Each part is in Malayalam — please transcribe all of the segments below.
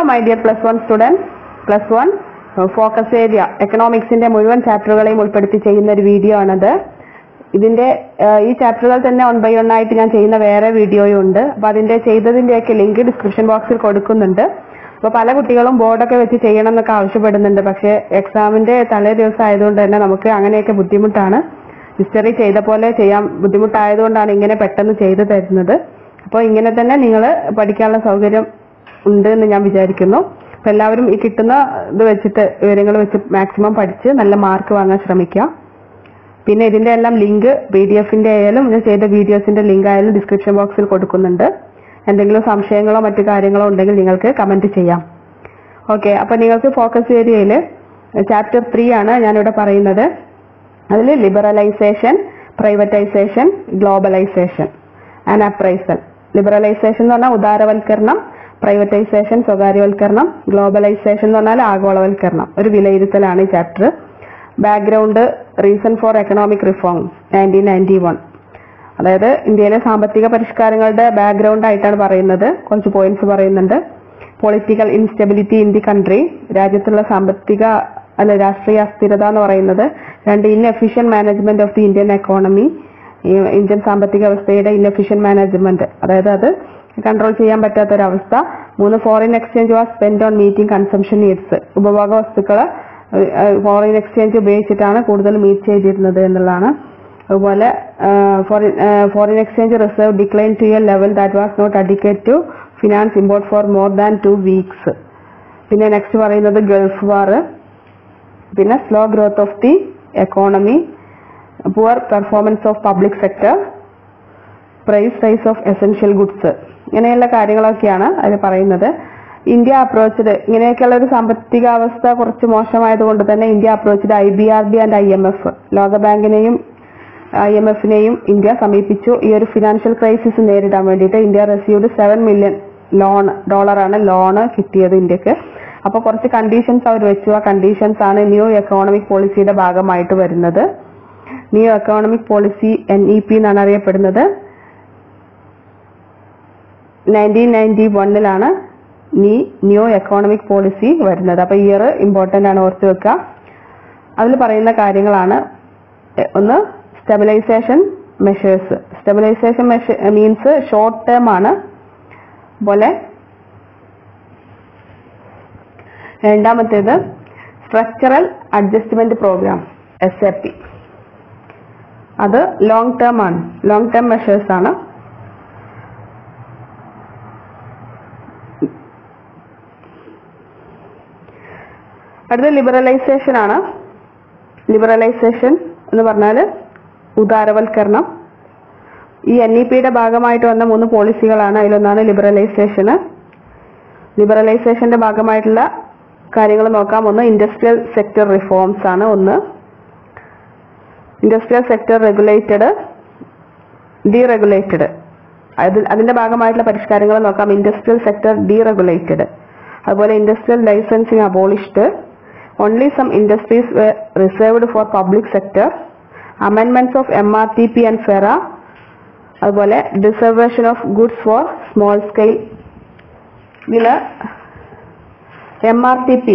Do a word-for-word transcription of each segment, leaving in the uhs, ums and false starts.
My dear plus one students, plus one focus area എക്കണോമിക്സിന്റെ മുഴുവൻ ചാപ്റ്ററുകളെയും ഉൾപ്പെടുത്തി ചെയ്യുന്ന ഒരു വീഡിയോ ആണത്. ഇതിന്റെ ഈ ചാപ്റ്ററുകൾ തന്നെ വൺ ബൈ വൺ ആയിട്ട് ഞാൻ ചെയ്യുന്ന വേറെ വീഡിയോയും ഉണ്ട്. അപ്പൊ അതിന്റെ ചെയ്തതിന്റെയൊക്കെ ലിങ്ക് ഡിസ്ക്രിപ്ഷൻ ബോക്സിൽ കൊടുക്കുന്നുണ്ട്. അപ്പൊ പല കുട്ടികളും ബോർഡൊക്കെ വെച്ച് ചെയ്യണം എന്നൊക്കെ ആവശ്യപ്പെടുന്നുണ്ട്. പക്ഷെ എക്സാമിന്റെ തലേ ദിവസം ആയതുകൊണ്ട് തന്നെ നമുക്ക് അങ്ങനെയൊക്കെ ബുദ്ധിമുട്ടാണ്. ഹിസ്റ്ററി ചെയ്ത പോലെ ചെയ്യാൻ ബുദ്ധിമുട്ടായതുകൊണ്ടാണ് ഇങ്ങനെ പെട്ടെന്ന് ചെയ്തു തരുന്നത്. അപ്പോൾ ഇങ്ങനെ തന്നെ നിങ്ങൾ പഠിക്കാനുള്ള സൗകര്യം ഉണ്ട് എന്ന് ഞാൻ വിചാരിക്കുന്നു. അപ്പൊ എല്ലാവരും ഈ കിട്ടുന്ന ഇത് വെച്ചിട്ട് വിവരങ്ങൾ വെച്ച് മാക്സിമം പഠിച്ച് നല്ല മാർക്ക് വാങ്ങാൻ ശ്രമിക്കുക. പിന്നെ ഇതിന്റെ എല്ലാം ലിങ്ക് പി ഡി എഫിന്റെ ആയാലും ഞാൻ ചെയ്ത വീഡിയോസിന്റെ ലിങ്ക് ആയാലും ഡിസ്ക്രിപ്ഷൻ ബോക്സിൽ കൊടുക്കുന്നുണ്ട്. എന്തെങ്കിലും സംശയങ്ങളോ മറ്റു കാര്യങ്ങളോ ഉണ്ടെങ്കിൽ നിങ്ങൾക്ക് കമന്റ് ചെയ്യാം. ഓക്കെ, അപ്പൊ നിങ്ങൾക്ക് ഫോക്കസ് ഏരിയയിൽ ചാപ്റ്റർ ത്രീ ആണ് ഞാനിവിടെ പറയുന്നത്. അതിൽ liberalisation, privatisation, globalisation and appraisal. Liberalisation എന്ന് പറഞ്ഞാൽ ഉദാരവൽക്കരണം, പ്രൈവറ്റൈസേഷൻ സ്വകാര്യവൽക്കരണം, ഗ്ലോബലൈസേഷൻ എന്ന് പറഞ്ഞാൽ ആഗോളവൽക്കരണം. ഒരു വിലയിരുത്തലാണ് ഈ chapter. Background, reason for economic reforms nineteen ninety one. അതായത് ഇന്ത്യയിലെ സാമ്പത്തിക പരിഷ്കാരങ്ങളുടെ ബാക്ക്ഗ്രൗണ്ട് ആയിട്ടാണ് പറയുന്നത്. കുറച്ച് പോയിന്റ്സ് പറയുന്നുണ്ട്. Political instability in the country, രാജ്യത്തുള്ള സാമ്പത്തിക അല്ല രാഷ്ട്രീയ അസ്ഥിരത എന്ന് പറയുന്നത്. രണ്ട്, inefficient management of the Indian economy, Indian സാമ്പത്തിക വ്യവസ്ഥയുടെ ഇൻഎഫിഷ്യന്റ് മാനേജ്മെന്റ്, അതായത് അത് കൺട്രോൾ ചെയ്യാൻ പറ്റാത്തൊരവസ്ഥ. മൂന്ന്, foreign exchange was spend on meeting consumption needs, ഉപഭോഗ വസ്തുക്കള് ഫോറിൻ എക്സ്ചേഞ്ച് ഉപയോഗിച്ചിട്ടാണ് കൂടുതൽ മീറ്റ് ചെയ്തിരുന്നത് എന്നുള്ളതാണ്. അതുപോലെ foreign foreign exchange reserve decline to a level that was not adequate to finance import for more than two weeks. പിന്നെ നെക്സ്റ്റ് പറയുന്നത് ഗൾഫ് വാർ, പിന്നെ slow growth of the economy, poor performance of public sector, price rise of essential goods, ഇങ്ങനെയുള്ള കാര്യങ്ങളൊക്കെയാണ് അതിൽ പറയുന്നത്. ഇന്ത്യ അപ്രോച്ച്ഡ്, ഇങ്ങനെയൊക്കെയുള്ള ഒരു സാമ്പത്തികാവസ്ഥ കുറച്ച് മോശമായതുകൊണ്ട് തന്നെ India approached I B R D and I M F, ലോകബാങ്കിനെയും ഐ എം എഫിനെയും ഇന്ത്യ സമീപിച്ചു. ഈ ഒരു ഫിനാൻഷ്യൽ ക്രൈസിസ് നേരിടാൻ വേണ്ടിയിട്ട് India received seven million loan ഡോളറാണ് ലോണ് കിട്ടിയത് ഇന്ത്യക്ക്. അപ്പൊ കുറച്ച് കണ്ടീഷൻസ് അവർ വെച്ചു. ആ കണ്ടീഷൻസ് ആണ് ന്യൂ എക്കണോമിക് പോളിസിയുടെ ഭാഗമായിട്ട് വരുന്നത്. New economic policy N E P എന്നാണ് അറിയപ്പെടുന്നത്. നയൻറ്റീൻ നയൻറ്റി വണ്ണിലാണ് ഈ ന്യൂ എക്കണോമിക് പോളിസി വരുന്നത്. അപ്പൊ ഇയർ ഇമ്പോർട്ടന്റ് ആണ്, ഓർത്ത് വെക്കുക. അതിൽ പറയുന്ന കാര്യങ്ങളാണ്. ഒന്ന്, stabilisation measures. Stabilisation measure means short term ആണ്. പോലെ രണ്ടാമത്തേത് structural adjustment programme S A P. അത് ലോങ് ടേം ആണ്, ലോങ് ടേം മെഷേഴ്സ് ആണ്. അടുത്ത ലിബറലൈസേഷൻ ആണ്. ലിബറലൈസേഷൻ എന്ന് പറഞ്ഞാൽ ഉദാരവൽക്കരണം. ഈ എൻ ഇ പിയുടെ ഭാഗമായിട്ട് വന്ന മൂന്ന് പോളിസികളാണ്. അതിലൊന്നാണ് ലിബറലൈസേഷന്. ലിബറലൈസേഷന്റെ ഭാഗമായിട്ടുള്ള കാര്യങ്ങൾ നോക്കാം. ഒന്ന്, ഇൻഡസ്ട്രിയൽ സെക്ടർ റിഫോംസ് ആണ്. ഒന്ന്, ഇൻഡസ്ട്രിയൽ സെക്ടർ റെഗുലേറ്റഡ്, ഡീറെഗുലേറ്റഡ്. അതിന്റെ ഭാഗമായിട്ടുള്ള പരിഷ്കാരങ്ങൾ നോക്കാം. Industrial sector deregulated. അതുപോലെ industrial licensing abolished. Only some industries were reserved for public sector. Amendments of M R T P and FERA. അതുപോലെ dereservation of goods for small scale. ഇതില് M R T P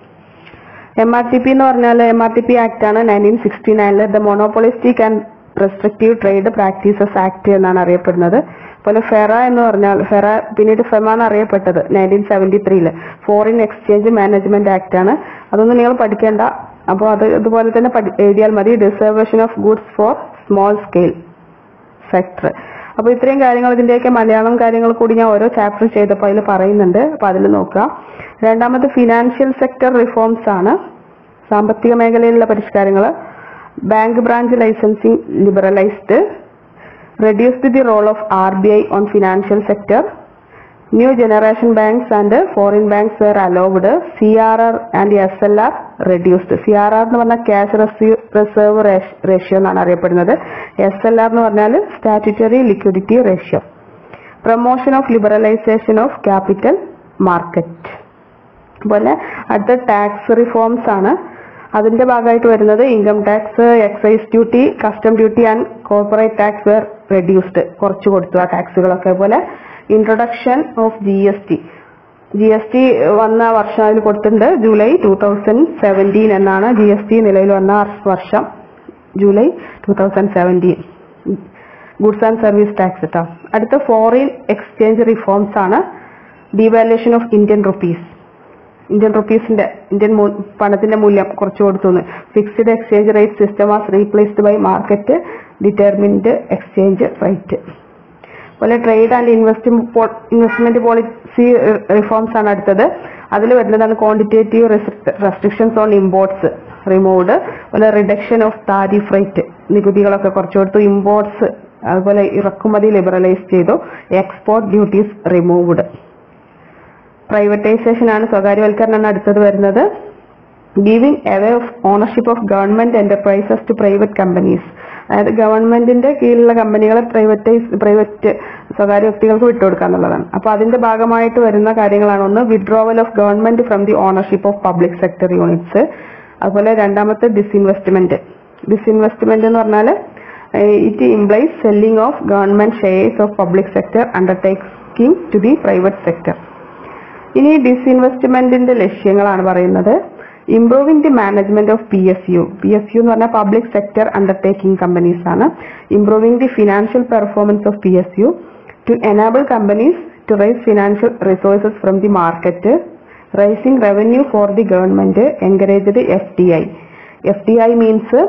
M R T P എന്ന് പറഞ്ഞാൽ M R T P act ആണ് നയൻറ്റീൻ സിക്സ്റ്റി നയനില് the monopolistic and restrictive trade practices act എന്നാണ് അറിയപ്പെടുന്നത്. അതുപോലെ ഫെറ എന്ന് പറഞ്ഞാൽ ഫെറ പിന്നീട് ഫെമ എന്ന് അറിയപ്പെട്ടത് നയൻറ്റീൻ സെവൻറ്റി ത്രീയില് ഫോറിൻ എക്സ്ചേഞ്ച് മാനേജ്മെന്റ് ആക്ട് ആണ്. അതൊന്നും നിങ്ങൾ പഠിക്കേണ്ട. അപ്പോൾ അത് ഇതുപോലെ തന്നെ എഴുതിയാൽ മതി. Dereservation of goods for small scale sector. അപ്പൊ ഇത്രയും കാര്യങ്ങൾ, ഇതിന്റെയൊക്കെ മലയാളം കാര്യങ്ങൾ കൂടി ഞാൻ ഓരോ ചാപ്റ്റർ ചെയ്തപ്പോൾ അതിൽ പറയുന്നുണ്ട്. അപ്പൊ അതിൽ നോക്കുക. രണ്ടാമത് ഫിനാൻഷ്യൽ സെക്ടർ റിഫോംസ് ആണ്. സാമ്പത്തിക മേഖലയിലുള്ള പരിഷ്കാരങ്ങൾ. Bank branch licensing liberalised. Reduced the role of R B I on financial sector. New generation banks and foreign banks were allowed. C R R and S L R reduced. C R R എന്ന് പറഞ്ഞാൽ ക്യാഷ് റിസർവ് റേഷ്യോ എന്നാണ് അറിയപ്പെടുന്നത്. എസ് എൽ ആർ എന്ന് പറഞ്ഞാൽ statutory liquidity ratio. Promotion of liberalisation of capital market. അതുപോലെ അടുത്ത ടാക്സ് റിഫോംസ് ആണ്. അതിന്റെ ഭാഗമായിട്ട് വരുന്നത് income tax, excise duty, custom duty and corporate tax were reduced. കുറച്ചു കൊടുത്തു ആ ടാക്സുകളൊക്കെ. അതുപോലെ introduction of G S T, G S T വന്ന വർഷം അതിൽ കൊടുത്തിട്ടുണ്ട് ജൂലൈ ടൂ തൗസൻഡ് സെവൻറ്റീൻ എന്നാണ് ജി എസ് ടി നിലവിൽ വന്ന വർഷം, July two thousand seventeen. Goods and service tax കേട്ടോ. അടുത്ത ഫോറിൻ എക്സ്ചേഞ്ച് റിഫോംസ് ആണ്. Devaluation of Indian rupees. Indian റുപ്പീസിന്റെ ഇന്ത്യൻ പണത്തിന്റെ മൂല്യം കുറച്ചു കൊടുത്തു. Fixed exchange rate system was replaced by market determined exchange rate. അതുപോലെ trade and investment policy reforms ആണ് അടുത്തത്. അതിൽ വരുന്നതാണ് quantitative restrictions on imports removed, അതുപോലെ റിഡക്ഷൻ ഓഫ് താരിഫ് റേറ്റ്, നികുതികളൊക്കെ കുറച്ചു കൊടുത്തു. ഇമ്പോർട്ട്സ് അതുപോലെ ഇറക്കുമതി ലിബറലൈസ് ചെയ്തു. Export duties removed. പ്രൈവറ്റൈസേഷൻ ആണ്, സ്വകാര്യവൽക്കരണമാണ് അടുത്തത് വരുന്നത്. Giving away of ownership of government enterprises to private companies. അതായത് ഗവൺമെന്റിന്റെ കീഴിലുള്ള കമ്പനികളെ പ്രൈവറ്റൈസ് പ്രൈവറ്റ് സ്വകാര്യ വ്യക്തികൾക്ക് വിട്ടുകൊടുക്കുക എന്നുള്ളതാണ്. അപ്പൊ അതിന്റെ ഭാഗമായിട്ട് വരുന്ന കാര്യങ്ങളാണ് ഒന്ന് withdrawal of government from the ownership of public sector units. അതുപോലെ രണ്ടാമത്തെ ഡിസ്ഇൻവെസ്റ്റ്മെന്റ്. ഡിസ്ഇൻവെസ്റ്റ്മെന്റ് എന്ന് പറഞ്ഞാൽ it implies selling of government shares of public sector undertaking to the private sector. ഇനി ഡിസ്ഇൻവെസ്റ്റ്മെന്റിന്റെ ലക്ഷ്യങ്ങളാണ് പറയുന്നത്. Improving the management of P S U. P S U എന്ന് പറഞ്ഞാൽ പബ്ലിക് സെക്ടർ അണ്ടർടേക്കിംഗ് കമ്പനീസ് ആണ്. Improving the financial performance of P S U to enable companies to raise financial resources from the market. Raising revenue for the government. Encouraged F D I. F D I means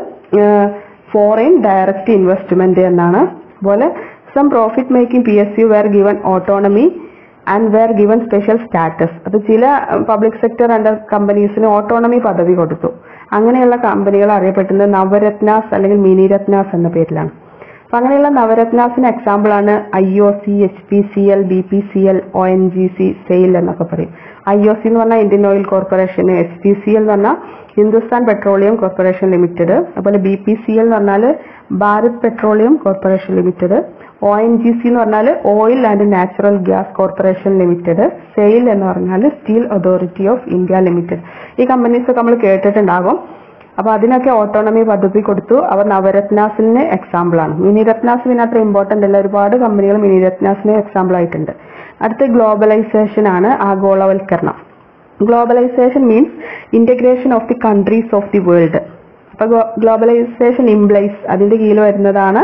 foreign direct investment എന്നാണ്. അതുപോലെ some profit making P S U were given autonomy and were given special status. അത് ചില പബ്ലിക് സെക്ടർ അണ്ടർ കമ്പനീസിന് ഓട്ടോണമി പദവി കൊടുത്തു. അങ്ങനെയുള്ള കമ്പനികൾ അറിയപ്പെടുന്നത് നവരത്നാസ് അല്ലെങ്കിൽ മിനി രത്നാസ് എന്ന പേരിലാണ്. അപ്പൊ അങ്ങനെയുള്ള നവരത്നാസിന് എക്സാമ്പിൾ ആണ് I O C, H P C L, B P C L, O N G C, SAIL എന്നൊക്കെ പറയും. ഐ ഒ സി എന്ന് പറഞ്ഞാൽ Indian oil corporation, H P C L എന്ന് പറഞ്ഞാൽ ഹിന്ദുസ്ഥാൻ പെട്രോളിയം കോർപ്പറേഷൻ ലിമിറ്റഡ്, അതുപോലെ ബി പി സി എൽ എന്ന് പറഞ്ഞാൽ Bharat petroleum corporation limited, O N G C എന്ന് പറഞ്ഞാൽ oil and natural gas corporation limited, SAIL എന്ന് പറഞ്ഞാൽ steel authority of India limited. ഈ കമ്പനീസ് ഒക്കെ നമ്മൾ കേട്ടിട്ടുണ്ടാകും. അപ്പൊ അതിനൊക്കെ ഓട്ടോണമി പദ്ധതി കൊടുത്തു. അവർ നവരത്നാസിന് എക്സാമ്പിൾ ആണ്. മിനി രത്നാസ് പിന്നെ അത്ര ഇമ്പോർട്ടന്റ് അല്ല, ഒരുപാട് കമ്പനികൾ മിനി രത്നാസിന് എക്സാമ്പിൾ ആയിട്ടുണ്ട്. അടുത്ത ഗ്ലോബലൈസേഷൻ ആണ്, ആഗോളവൽക്കരണം. Globalisation means integration of the countries of the world. അപ്പൊ ഗ്ലോബലൈസേഷൻ ഇംപ്ലൈസ് അതിന്റെ കീഴിൽ വരുന്നതാണ്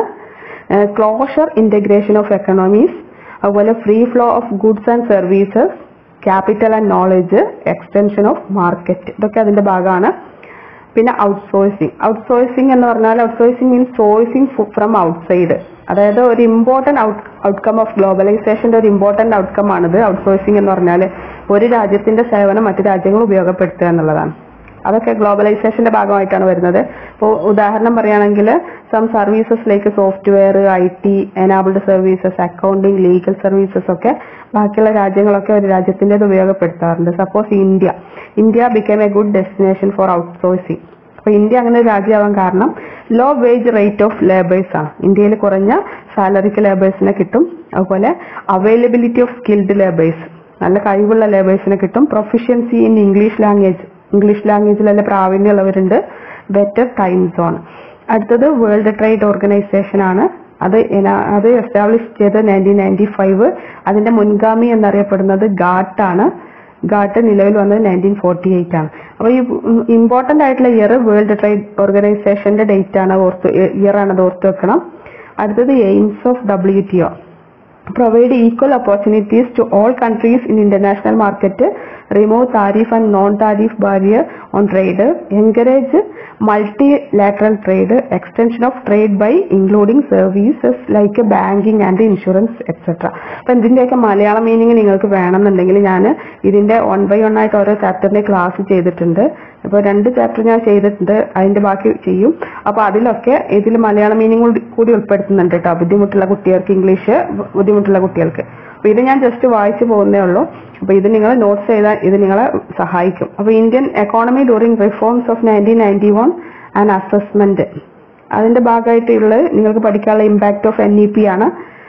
ക്ലോഷർ ഇന്റഗ്രേഷൻ ഓഫ് എക്കണോമീസ്, അതുപോലെ free flow of goods and services, capital and knowledge, extension of market. ഇതൊക്കെ അതിന്റെ ഭാഗമാണ്. പിന്നെ ഔട്ട്സോഴ്സിങ്. ഔട്ട്സോഴ്സിങ് എന്ന് പറഞ്ഞാൽ outsourcing means sourcing from outside. അതായത് ഒരു ഇമ്പോർട്ടന്റ് ഔട്ട്കം ഓഫ് ഗ്ലോബലൈസേഷന്റെ ഒരു ഇമ്പോർട്ടന്റ് ഔട്ട്കം ആണിത്. ഔട്ട്സോഴ്സിങ് എന്ന് പറഞ്ഞാൽ ഒരു രാജ്യത്തിന്റെ സേവനം മറ്റു രാജ്യങ്ങൾ ഉപയോഗപ്പെടുത്തുക എന്നുള്ളതാണ്. അതൊക്കെ ഗ്ലോബലൈസേഷന്റെ ഭാഗമായിട്ടാണ് വരുന്നത്. ഇപ്പോൾ ഉദാഹരണം പറയുകയാണെങ്കിൽ some services like software, I T, enabled services, accounting, legal services ഒക്കെ ബാക്കിയുള്ള രാജ്യങ്ങളൊക്കെ ഒരു രാജ്യത്തിൻ്റെത് ഉപയോഗപ്പെടുത്താറുണ്ട്. Suppose India India become a good destination for outsourcing. അപ്പൊ ഇന്ത്യ അങ്ങനെ ഒരു രാജ്യമാവാൻ കാരണം low wage rate of labours ആണ്. ഇന്ത്യയിൽ കുറഞ്ഞ സാലറിക്ക് ലേബേഴ്സിനെ കിട്ടും. അതുപോലെ അവൈലബിലിറ്റി ഓഫ് സ്കിൽഡ് ലേബേഴ്സ്, നല്ല കഴിവുള്ള ലേബേഴ്സിനെ കിട്ടും. Proficiency in English language, English ലാംഗ്വേജിൽ നല്ല പ്രാവീണ്യമുള്ളവരുണ്ട്. Better time zone. അടുത്തത് വേൾഡ് ട്രേഡ് ഓർഗനൈസേഷൻ ആണ്. അത് അത് എസ്റ്റാബ്ലിഷ് ചെയ്ത് നയൻറ്റീൻ നയൻറ്റി ഫൈവ്. അതിന്റെ മുൻഗാമി എന്നറിയപ്പെടുന്നത് ഗാട്ട് ആണ്. ഗാട്ട് നിലവിൽ വന്നത് നയൻറ്റീൻ ഫോർട്ടി എയ്റ്റ് ആണ്. അപ്പൊ ഈ ഇമ്പോർട്ടന്റ് ആയിട്ടുള്ള ഇയർ വേൾഡ് ട്രേഡ് ഓർഗനൈസേഷന്റെ ഡേറ്റ് ആണ്, ഓർത്ത് ഇയർ ആണ്, അത് ഓർത്ത് വെക്കണം. അടുത്തത് aims of W T O. Provide equal opportunities to all countries in international market, remove tariff and non-tariff barrier on trade, encourage multilateral trade, extension of trade by including services like banking and insurance et cetera. അപ്പൊ ഇതിന്റെയൊക്കെ മലയാളം മീനിങ് നിങ്ങൾക്ക് വേണമെന്നുണ്ടെങ്കിൽ ഞാൻ ഇതിന്റെ വൺ ബൈ വൺ ആയിട്ട് ഓരോ ചാപ്റ്ററിന്റെ ക്ലാസ് ചെയ്തിട്ടുണ്ട്. ഇപ്പോൾ രണ്ട് ചാപ്റ്റർ ഞാൻ ചെയ്തിട്ടുണ്ട്, അതിന്റെ ബാക്കി ചെയ്യും. അപ്പൊ അതിലൊക്കെ ഇതിൽ മലയാളം മീനിങ് കൂടി ഉൾപ്പെടുത്തുന്നുണ്ട് കേട്ടോ, ബുദ്ധിമുട്ടുള്ള കുട്ടികൾക്ക്, ഇംഗ്ലീഷ് ബുദ്ധിമുട്ടുള്ള കുട്ടികൾക്ക്. അപ്പൊ ഇത് ഞാൻ ജസ്റ്റ് വായിച്ചു പോകുന്നേ ഉള്ളൂ. അപ്പൊ ഇത് നിങ്ങൾ നോട്ട്സ് ചെയ്താൽ ഇത് നിങ്ങളെ സഹായിക്കും. അപ്പൊ Indian economy during reforms of nineteen ninety one and assessment, അതിന്റെ ഭാഗമായിട്ടുള്ള നിങ്ങൾക്ക് പഠിക്കാനുള്ള impact of N E P ആണ്.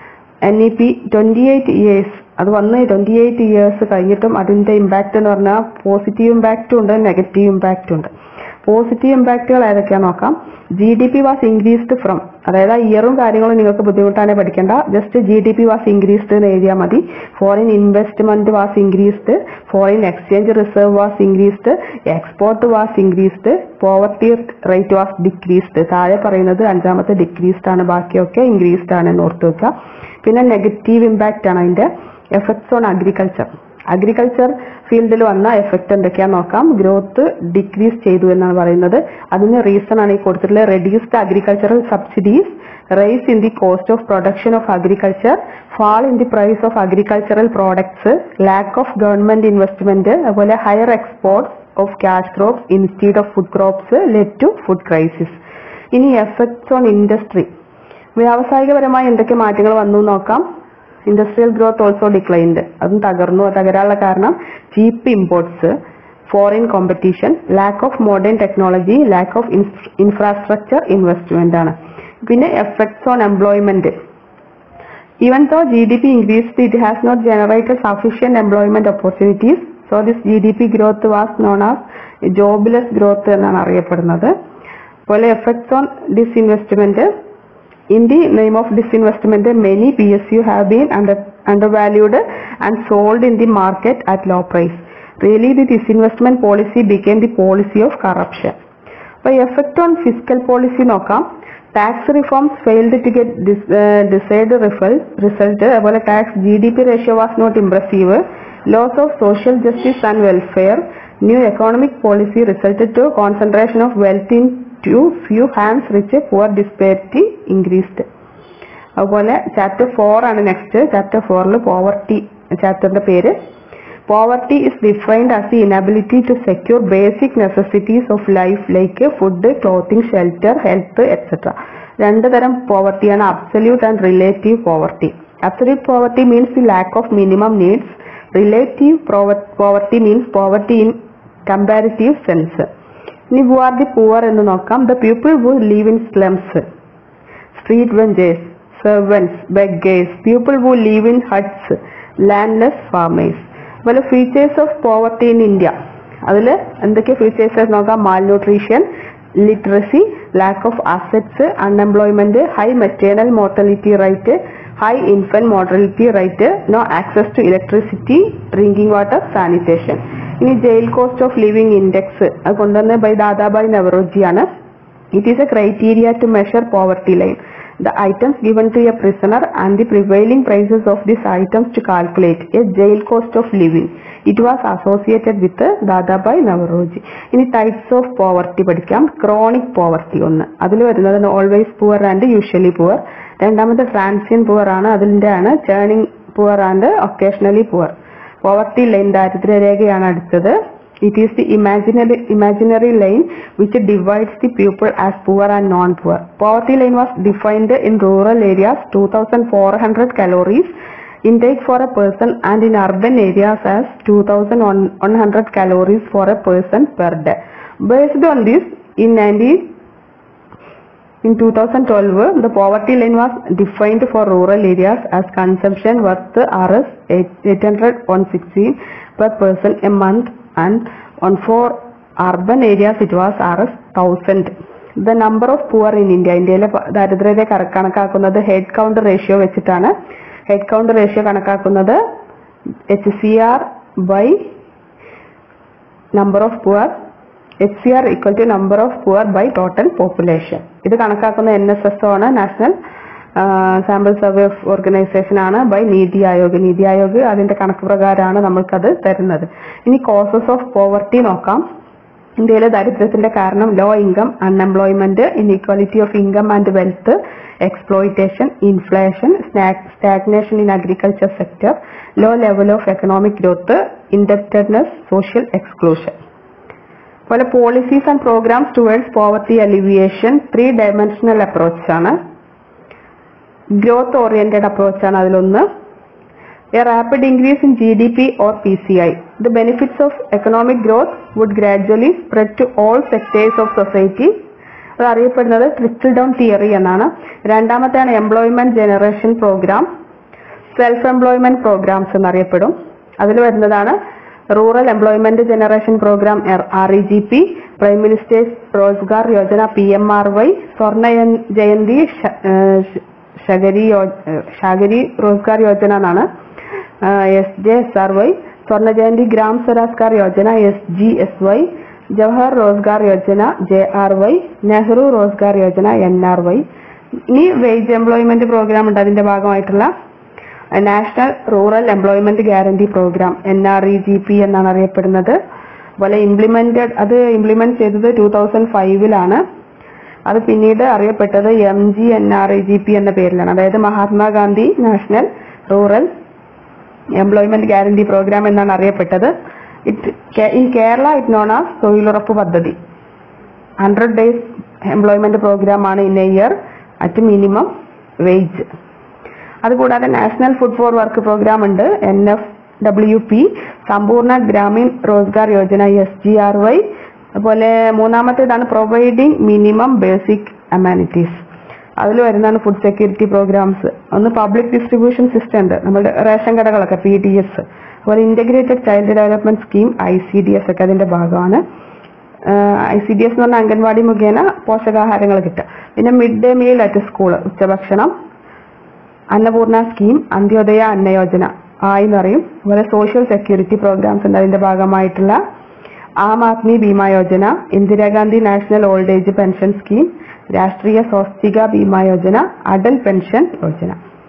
N E P twenty eight years അത് വന്ന് ട്വന്റി എയ്റ്റ് ഇയേഴ്സ് കഴിഞ്ഞിട്ടും അതിന്റെ ഇമ്പാക്ട് എന്ന് പറഞ്ഞാൽ പോസിറ്റീവ് ഇമ്പാക്റ്റും ഉണ്ട്, നെഗറ്റീവ് ഇമ്പാക്റ്റും ഉണ്ട്. പോസിറ്റീവ് ഇമ്പാക്റ്റുകൾ ഏതൊക്കെയാണെന്ന് നോക്കാം. G D P was increased from, അതായത് ആ ഇയറും കാര്യങ്ങളും നിങ്ങൾക്ക് ബുദ്ധിമുട്ടാണ് പഠിക്കേണ്ട, just G D P was increased എന്ന് എഴുതിയാൽ മതി. Foreign investment was increased, foreign exchange reserve was increased, export was increased, poverty rate was decreased. താഴെ പറയുന്നത് അഞ്ചാമത്തെ ഡിക്രീസ്ഡ് ആണ്, ബാക്കിയൊക്കെ ഇൻക്രീസ്ഡ് ആണ് എന്ന് ഓർത്ത് വെക്കുക. പിന്നെ നെഗറ്റീവ് ഇമ്പാക്റ്റ് ആണ് അതിന്റെ എഫക്ട്സ് ഓൺ അഗ്രികൾച്ചർ. അഗ്രികൾച്ചർ ഫീൽഡിൽ വന്ന എഫക്ട് എന്തൊക്കെയാന്ന് നോക്കാം. ഗ്രോത്ത് ഡിക്രീസ് ചെയ്തു എന്നാണ് പറയുന്നത്. അതിന് റീസൺ ആണ് ഈ കൊടുത്തിട്ടുള്ളത്. Reduced agricultural subsidies, rise in the cost of production of agriculture, fall in the price of agricultural products, lack of government investment, അതുപോലെ higher exports of cash crops instead of food crops led to food crisis. ഇനി എഫക്ട്സ് ഓൺ ഇൻഡസ്ട്രി, വ്യാവസായികപരമായി എന്തൊക്കെ മാറ്റങ്ങൾ വന്നു നോക്കാം. ഇൻഡസ്ട്രിയൽ ഗ്രോത്ത് ഓൾസോ ഡിക്ലൈൻഡ്, അതും തകർന്നു. തകരാനുള്ള കാരണം cheap imports, foreign competition, lack of modern technology, lack of infrastructure investment ആണ്. പിന്നെ effects on employment, even though G D P increased it has not generated sufficient employment opportunities, so this G D P growth was known as jobless growth എന്നാണ് അറിയപ്പെടുന്നത്. അതുപോലെ effects on disinvestment, in the name of disinvestment many P S U have been under undervalued and sold in the market at low price. Really the disinvestment policy became the policy of corruption. By effect on fiscal policy നോക്കാം. tax reforms failed to get dis, uh, desired result. അതുപോലെ tax G D P ratio was not impressive. Loss of social justice and welfare. New economic policy resulted to concentration of wealth in too few hands, rich poor disparity increased. അതുപോലെ ചാപ്റ്റർ ഫോർ ആണ് നെക്സ്റ്റ്. ചാപ്റ്റർ ഫോറിൽ പോവർട്ടി ചാപ്റ്ററിന്റെ പേര്. Poverty is defined as the inability to secure basic necessities of life like food, clothing, shelter, health etcetera. രണ്ട് തരം പോവർട്ടിയാണ്, absolute and relative poverty. Absolute poverty means the lack of minimum needs. Relative poverty means poverty in comparative sense. ഇനി who are the poor എന്ന് നോക്കാം. The people who live in slums, street vendors, servants, beggars, people who live in huts, landless farmers. അതുപോലെ features of poverty in India, അതിൽ എന്തൊക്കെ ഫീച്ചേഴ്സ് നോക്കാം. Malnutrition, literacy, lack of assets, unemployment, high maternal mortality rate, high infant mortality rate, no access to electricity, drinking water, sanitation. ഇനി jail cost of living index, അത് കൊണ്ടുവന്നത് ബൈ ദാദാബായ് നവറോജി ആണ്. It is a criteria to measure poverty line. The items given to a prisoner and the prevailing prices of these items to calculate a jail cost of living. It was associated with Dadabhai Naoroji. ഇനി ടൈപ്സ് ഓഫ് പോവർട്ടി പഠിക്കാം. ക്രോണിക് പോവർട്ടി ഒന്ന്, അതിൽ വരുന്നത് always poor and usually poor. രണ്ടാമത്തെ ട്രാൻസിയൻ പുവർ ആണ്, അതിൻ്റെ ആണ് churning poor and occasionally poor. Poverty line ദാരിദ്ര്യരേഖയാണ് അടുത്തത്. It is the imaginary imaginary line which divides the people as poor and non-poor. Poverty line was defined in rural areas two thousand four hundred calories intake for a person and in urban areas as two thousand one hundred calories for a person per day. Based on this, in nineteen in two thousand twelve, the poverty line was defined for rural areas as consumption worth R S eight hundred sixteen per person a month, and on for urban areas it was R S one thousand. The number of poor in India, ഇന്ത്യയിലെ ദാരിദ്ര്യത്തെ കണക്കാക്കുന്നത് ഹെഡ് കൗണ്ട് റേഷ്യോ വെച്ചിട്ടാണ്. ഹെഡ് കൗണ്ട് റേഷ്യോ കണക്കാക്കുന്നത് H C R by number of poor. H C R equal to number of poor by total population. ഇത് കണക്കാക്കുന്ന എൻ എസ് എസ് ഒ ആണ്, national sample survey of organisation ആണ്, ബൈ നീതി ആയോഗ്. നീതി ആയോഗ് അതിന്റെ കണക്ക് പ്രകാരമാണ് നമ്മൾക്കത് തരുന്നത്. ഇനി കോസസ് ഓഫ് പോവർട്ടി നോക്കാം. ഇന്ത്യയിലെ ദാരിദ്ര്യത്തിന്റെ കാരണം low income, unemployment, inequality of income and wealth, exploitation, inflation, stagnation in agriculture sector, low level of economic growth, indebtedness, social exclusion. അതുപോലെ policies and programmes towards poverty alleviation three dimensional approach ആണ്. ഗ്രോത്ത് ഓറിയന്റഡ് അപ്രോച്ച് ആണ് അതിലൊന്ന്. A rapid increase in G D P or P C I. The benefits of economic growth would gradually spread to all sectors of society. അത് അറിയപ്പെടുന്നത് ട്രിക്കിൾ ഡൗൺ തിയറി എന്നാണ്. രണ്ടാമത്തെയാണ് employment generation programme, self employment programmes എന്നറിയപ്പെടും. അതിൽ വരുന്നതാണ് rural employment generation programme R E G P, prime minister's Rozgar Yojana P M R Y, Swarna Jayanti Shahari Shahari Rozgar Yojana എന്നാണ് S J S R Y, Swarna Jayanti Gram Swarozgar Yojana S G S Y, Jawahar Rozgar Yojana J R Y, Nehru Rozgar Yojana N R Y. ഇനി വേജ് എംപ്ലോയ്മെന്റ് പ്രോഗ്രാം ഉണ്ട്. അതിന്റെ ഭാഗമായിട്ടുള്ള national rural employment guarantee programme N R E G P എന്നാണ് അറിയപ്പെടുന്നത്. അതുപോലെ ഇംപ്ലിമെന്റഡ് അത് ഇംപ്ലിമെന്റ് ചെയ്തത് ടൂ തൗസൻഡ് ഫൈവിലാണ്. അത് പിന്നീട് അറിയപ്പെട്ടത് M G N R E G P എന്ന പേരിലാണ്. അതായത് Mahatma Gandhi national rural employment guarantee programme എന്നാണ് അറിയപ്പെട്ടത്. It in Kerala it known as Thozhilurappu Paddhathi. Hundred days employment programme ആണ് in a year at minimum wage. അതുകൂടാതെ national food for work programme ഉണ്ട്, N F W P, Sampoorna Grameen Rozgar Yojana S G R Y. അതുപോലെ മൂന്നാമത്തേതാണ് പ്രൊവൈഡിങ് മിനിമം ബേസിക് അമാനിറ്റീസ്. അതിൽ വരുന്നതാണ് ഫുഡ് സെക്യൂരിറ്റി പ്രോഗ്രാംസ്. ഒന്ന് പബ്ലിക് ഡിസ്ട്രിബ്യൂഷൻ സിസ്റ്റം ഉണ്ട്, നമ്മുടെ റേഷൻ കടകളൊക്കെ പി ഡി എസ്. അതുപോലെ integrated child development scheme I C D S ഒക്കെ അതിന്റെ ഭാഗമാണ്. ഐ സി ഡി എസ് എന്ന് പറഞ്ഞാൽ അംഗൻവാടി മുഖേന പോഷകാഹാരങ്ങൾ കിട്ടുക. പിന്നെ mid day meal at school, ഉച്ചഭക്ഷണം. അന്നപൂർണ സ്കീം, അന്ത്യോദയ അന്നയോജന ആയി എന്ന് പറയും. അതുപോലെ സോഷ്യൽ സെക്യൂരിറ്റി പ്രോഗ്രാംസ് ഉണ്ട്. അതിന്റെ ഭാഗമായിട്ടുള്ള Aam Aadmi Bima Yojana, Indira Gandhi national old age pension scheme, Rashtriya Swasthya Bima Yojana, Atal pension Yojana.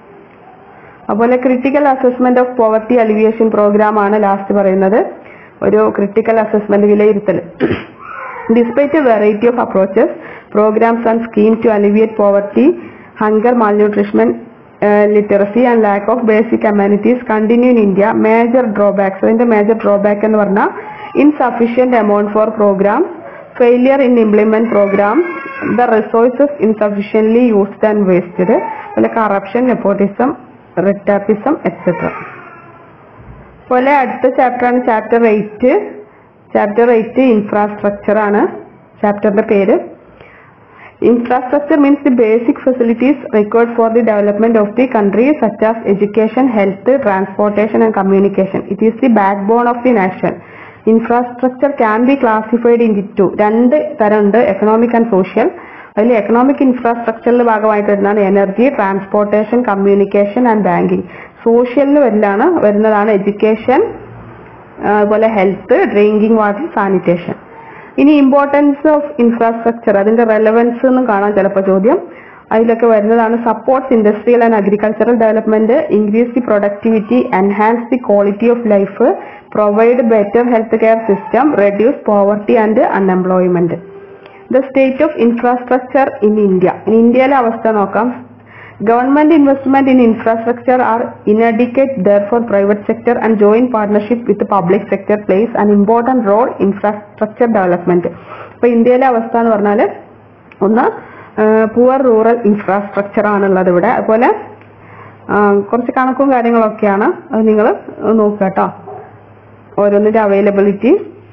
അതുപോലെ critical assessment of poverty alleviation programme ആണ് ലാസ്റ്റ് പറയുന്നത്. ഒരു ക്രിട്ടിക്കൽ അസസ്മെന്റ് വിലയിരുത്തൽ. Despite a variety of approaches, programmes and scheme to alleviate poverty, hunger, malnutrition, literacy and lack of basic amenities continue in India. Major drawbacks, അതിന്റെ മേജർ ഡ്രോബാക്ക് എന്ന് പറഞ്ഞാൽ insufficient amount for programme, failure in implement programme, the resources insufficiently used and wasted, അതുപോലെ കറപ്ഷൻ, നെപ്പോട്ടിസം, റിറ്റാപ്പിസം എക്സെട്ര. അതുപോലെ അടുത്ത ചാപ്റ്റർ ആണ് chapter eight. Chapter eight infrastructure ആണ് ചാപ്റ്ററിന്റെ പേര്. Infrastructure means the basic facilities required for the development of the country such as education, health, transportation and communication. It is the backbone of the nation. Infrastructure can be classified into two. രണ്ട് തരമുണ്ട്, എക്കണോമിക് ആൻഡ് സോഷ്യൽ. അതിൽ എക്കണോമിക് ഇൻഫ്രാസ്ട്രക്ചറിൽ ഭാഗമായിട്ട് വരുന്നതാണ് energy, transportation, communication and banking. സോഷ്യലിൽ വരുന്നതാണ് വരുന്നതാണ് എഡ്യൂക്കേഷൻ, അതുപോലെ ഹെൽത്ത്, ഡ്രിങ്കിങ് വാട്ടർ, സാനിറ്റേഷൻ. ഇനി ഇമ്പോർട്ടൻസ് ഓഫ് ഇൻഫ്രാസ്ട്രക്ചർ, അതിന്റെ റെലവൻസ് എന്നും കാണാൻ ചിലപ്പോൾ ചോദ്യം. അതിലൊക്കെ വരുന്നതാണ് supports industrial and agricultural development, increase the productivity, enhance the quality of life, provide better health care system, reduce poverty and unemployment. The state of infrastructure in India. ഇന്ത്യയിലെ അവസ്ഥ നോക്കാം. Government investment in infrastructure are inadequate, therefore private sector and joint partnership with the public sector plays an important role in infrastructure development. അപ്പോൾ ഇന്ത്യയിലെ അവസ്ഥ എന്ന് പറഞ്ഞാൽ ഒന്ന് പുവർ റൂറൽ ഇൻഫ്രാസ്ട്രക്ചർ ആണുള്ളത് ഇവിടെ. അതുപോലെ കുറച്ച് കണക്കും കാര്യങ്ങളൊക്കെയാണ്, അത് നിങ്ങൾ നോക്കുക കേട്ടോ, ഓരോന്നിന്റെ അവൈലബിലിറ്റി.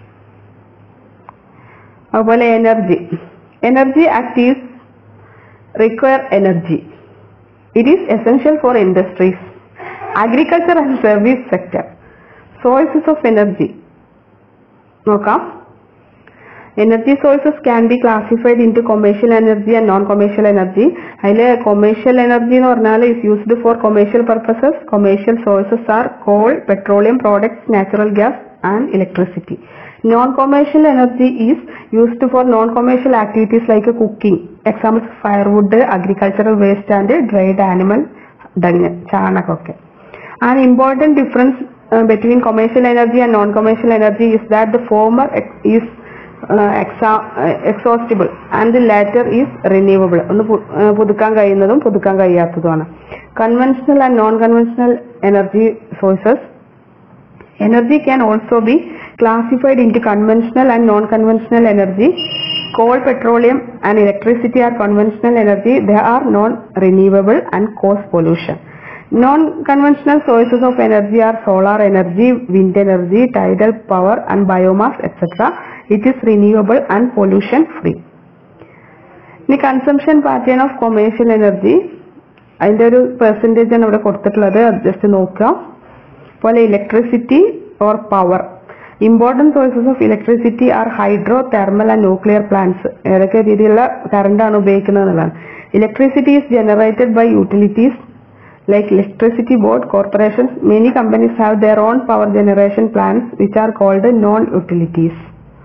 അതുപോലെ energy energy actives require energy. It is essential for industries, agriculture and service sector. Sources of energy. നോക്കാം. Energy sources can be classified into commercial energy and non-commercial energy. അതിൽ commercial energy എന്ന് പറഞ്ഞാൽ is used for commercial purposes. Commercial sources are coal, petroleum products, natural gas and electricity. Non-commercial energy is used for non-commercial activities like cooking. Examples firewood, agricultural waste and dried animal dung, ചാണകമൊക്കെ. An important difference uh, between commercial energy and non-commercial energy is that the former is uh, exa uh, exhaustible and the latter is renewable. ഒന്ന് പുതുക്കാൻ കഴിയുന്നതും പുതുക്കാൻ കഴിയാത്തതുമാണ്. Conventional and non-conventional energy sources. Energy can also be classified into conventional and non-conventional energy. Coal, petroleum and electricity are conventional energy. They are non-renewable and cause pollution. Non-conventional sources of energy are solar energy, wind energy, tidal power and biomass et cetera. It is renewable and pollution free. The consumption pattern of commercial energy, അതിന്റെ ഒരു പെർസെൻറ്റേജ് ആണ് ഇവിടെ കൊടുത്തിട്ടുള്ളത്, അത് ജസ്റ്റ് നോക്കാം. പോലെ electricity or power. Important sources of electricity are hydro, thermal and nuclear plants. ഏതൊക്കെ രീതിയിലുള്ള കറണ്ടാണ് ഉപയോഗിക്കുന്നത്? Electricity is generated by utilities like electricity board, corporations. Many companies have their own power generation plants which are called non-utilities.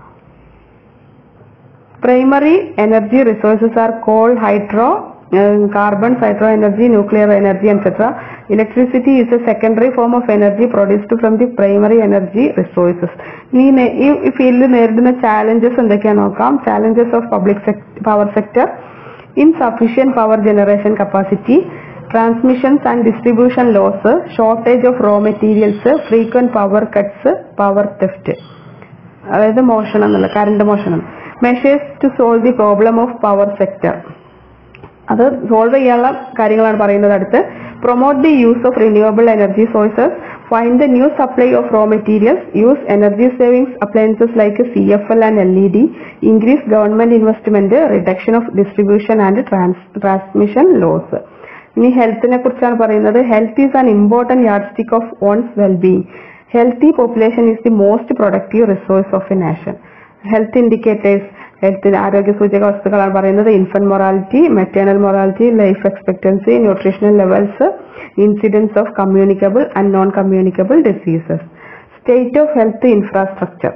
Primary energy resources are coal, hydro, uh, carbon, hydro energy, nuclear energy, et cetera. Electricity is a secondary form of energy produced from the primary energy resources. ഈ ഫീൽഡിൽ നേരിടുന്ന ചാലഞ്ചസ് എന്തൊക്കെയാണെന്ന് നോക്കാം. Challenges of public power sector: insufficient power generation capacity, transmissions and distribution loss, shortage of raw materials, frequent power cuts, power theft. അതായത് മോഷണം എന്നല്ല, കറണ്ട് മോഷണം. Measures to solve the problem of power sector. അത് സോൾവ് ചെയ്യാനുള്ള കാര്യങ്ങളാണ് പറയുന്നത് അടുത്ത്. Promote the use of renewable energy sources, find the new supply of raw materials, use energy savings appliances like C F L and L E D, increase government investment, reduction of distribution and trans transmission loss. ഇനി ഹെൽത്തിനെ കുറിച്ചാണ് പറയുന്നത്. Health is an important yardstick of one's well-being. Healthy population is the most productive resource of a nation. Health indicators, ഹെൽത്തിന് ആരോഗ്യ സൂചക വസ്തുക്കളാണ് പറയുന്നത്. Infant mortality, maternal mortality, life expectancy, nutritional levels, incidence of communicable and non communicable diseases. State of health infrastructure.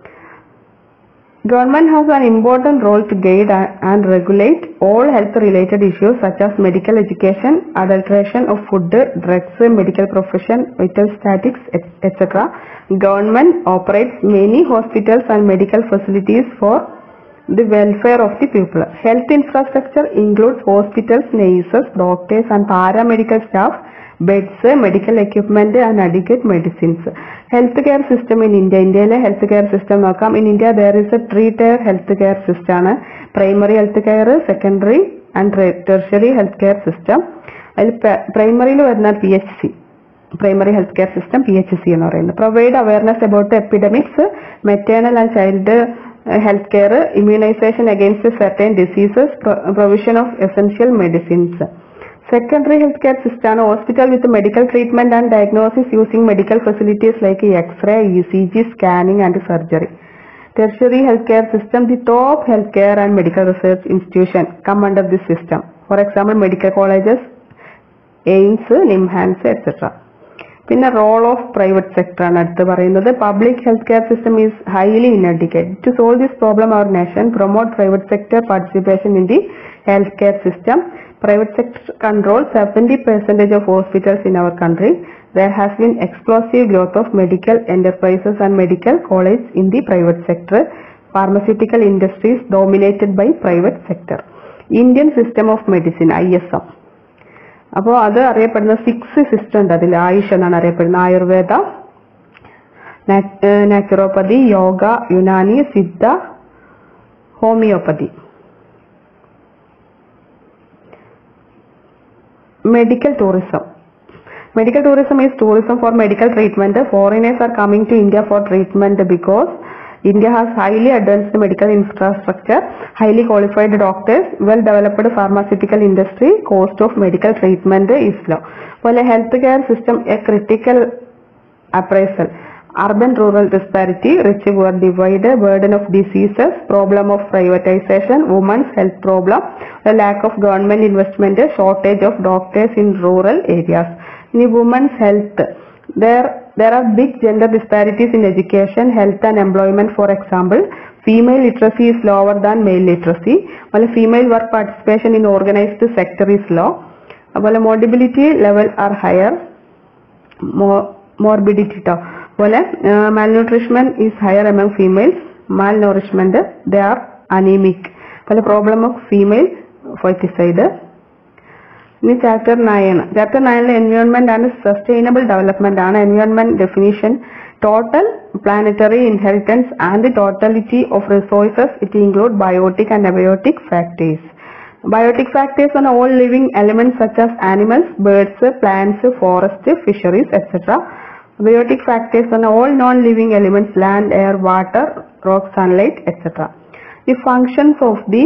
Government has an important role to guide and regulate all health-related issues such as medical education, adulteration of food, drugs, medical profession, vital statistics, et cetera. Government operates many hospitals and medical facilities for the welfare of the people. Health infrastructure includes hospitals, nurses, doctors and paramedical staff, beds, medical equipment and adequate medicines. Healthcare system in India. India's healthcare system നോക്കാം. In India there is a three-tier healthcare system ആണ്. Primary healthcare, secondary and tertiary healthcare system. അതിൽ പ്രൈമറിയിൽ വരുന്ന P H C, primary healthcare system, P H C എന്ന് പറയുന്നത്. Provide awareness about epidemics, maternal and child healthcare, immunization against certain diseases, provision of essential medicines. Secondary healthcare system, hospital with medical treatment and diagnosis using medical facilities like X-ray, E C G, scanning and surgery. Tertiary healthcare system, the top healthcare and medical research institution come under this system. For example, medical colleges, AIIMS, NIMHANS, et cetera. പിന്നെ റോൾ ഓഫ് പ്രൈവറ്റ് സെക്ടർ ആണ് അടുത്ത് പറയുന്നത്. Public health care system is highly inadequate. To solve this problem our nation promote private sector participation in the health care system. Private sector controls seventy percent of hospitals in our country. There has been explosive growth of medical enterprises and medical colleges in the private sector. Pharmaceutical industries dominated by private sector. Indian system of medicine, I S M. അപ്പോൾ അത് അറിയപ്പെടുന്ന സിക്സ് സിസ്റ്റം ഉണ്ട്. അതിൽ ആയുഷ് എന്നാണ് അറിയപ്പെടുന്നത്. Ayurveda, naturopathy, yoga, Unani, Siddha, homeopathy. Medical tourism. Medical tourism is tourism for medical treatment. Foreigners are coming to India for treatment because India has highly advanced medical infrastructure, highly qualified doctors, well-developed pharmaceutical industry, cost of medical treatment is low. Well, a healthcare system, a critical appraisal. Urban-rural disparity, rich-poor divide, burden of diseases, problem of privatization, women's health problem, the lack of government investment, shortage of doctors in rural areas. In women's health, there there are big gender disparities in education, health and employment. For example, female literacy is lower than male literacy, while female work participation in organized sector is low, while morbidity level are higher, more morbidity പോലെ malnutrition is higher among females, malnourishment, they are anemic. പോലെ problem of female foeticide. ഇനി ചാപ്റ്റർ നയൻ. ചാപ്റ്റർ നയനിലെ എൻവയോൺമെന്റ് ആൻഡ് സസ്റ്റൈനബിൾ ഡെവലപ്മെന്റ് ആണ്. Environment definition: total planetary inheritance and totality of resources. It include biotic and abiotic factors. Biotic factors on all living elements such as animals, birds, plants, forests, fisheries, et cetera. Biotic factors on all non-living elements, land, air, water, rock, sunlight, et cetera. The functions of the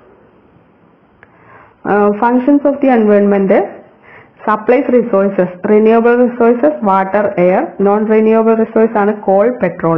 uh, functions of the environment: supplies resources, renewable resources, water, air. Non-renewable resources are coal, petrol.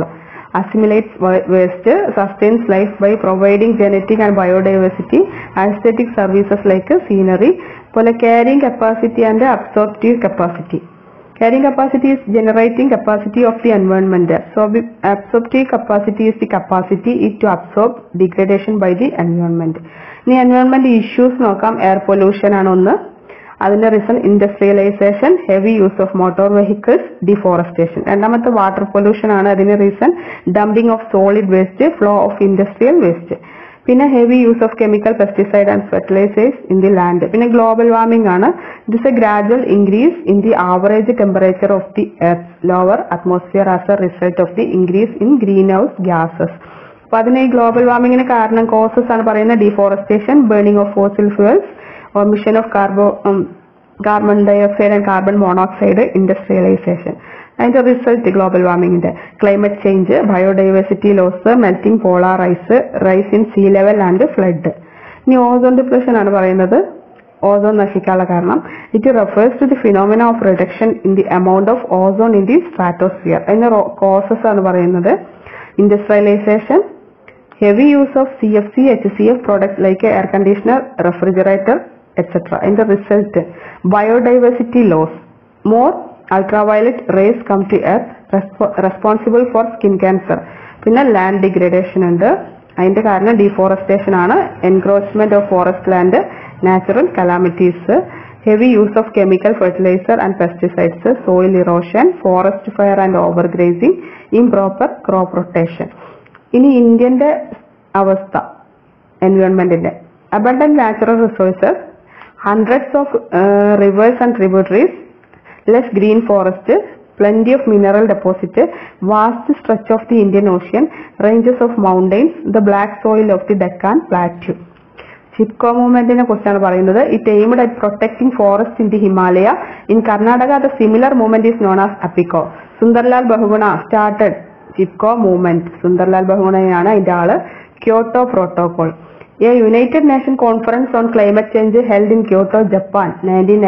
assimilates waste, sustains life by providing genetic and biodiversity, aesthetic services like scenery, pole carrying capacity and absorptive capacity. Carrying capacity is generating capacity of the environment. So absorptive capacity is the capacity it to absorb degradation by the environment. In environment issues നോക്കാം, air pollution ആണ് ഒന്ന്. അതിന്റെ reason industrialisation, heavy use of motor vehicles, deforestation. രണ്ടാമത്തെ വാട്ടർ പൊല്യൂഷൻ ആണ്. അതിന്റെ reason dumping of solid waste, flow of industrial waste. പിന്നെ heavy use of chemical pesticide and fertilisers in the land. പിന്നെ ഗ്ലോബൽ വാർമിംഗ് ആണ്. It is a gradual increase in the average temperature of the earth lower atmosphere as a result of the increase in green house gases. അപ്പൊ അതിന് ഈ ഗ്ലോബൽ വാർമിംഗിന് കാരണം കോസസ് ആണ് പറയുന്നത്. Deforestation, burning of fossil fuels, emission of carbo, um, carbon dioxide and carbon monoxide, industrialization. And the result global warming in the climate change, biodiversity loss, melting polar ice, rise in sea level and flood. Ni ozone depletion ആണ് പറയുന്നത്. ഓസോൺ നശിക്കാനുള്ള കാരണം it refers to the phenomena of reduction in the amount of ozone in the stratosphere. അതിന്റെ causes ആണ് പറയുന്നത് industrialization, heavy use of C F C, H C F products like air conditioner, refrigerator, et cetera. In the result, biodiversity loss. More ultraviolet rays come to earth, resp responsible for skin cancer. പിന്നെ land degradation ഉണ്ട്. അതിന്റെ കാരണം deforestation ആണ്, encroachment of forest land, natural calamities, heavy use of chemical fertilizer and pesticides, soil erosion, forest fire and overgrazing, improper crop rotation. ഇനി ഇന്ത്യന്റെ അവസ്ഥ, എൻവയോൺമെന്റിന്റെ abundant natural resources, hundreds of uh, rivers and tributaries, less green forest, plenty of mineral deposit, vast stretch of the Indian Ocean, ranges of mountains, the black soil of the Deccan Plateau. Chipko മൂവ്മെന്റിനെ കുറിച്ചാണ് പറയുന്നത്. It aimed at protecting forest in the Himalaya. In Karnataka the similar movement is known as Appiko. Sunderlal Bahuguna started Chipko movement. Sunderlal ബഹുഗുണയാണ് അതിന്റെ ആള്. Kyoto protocol. A United Nations Conference on Climate Change held in Kyoto, Japan, nineteen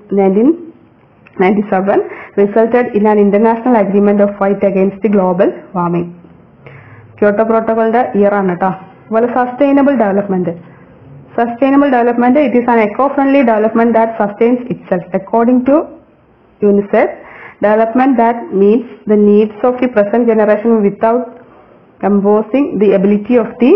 ninety-seven, resulted in an international agreement of fight against the global warming. Kyoto Protocol the year ആണ് ട്ടോ. Well, sustainable development. Sustainable development, it is an eco-friendly development that sustains itself. According to UNICEF, development that meets the needs of the present generation without compromising the ability of the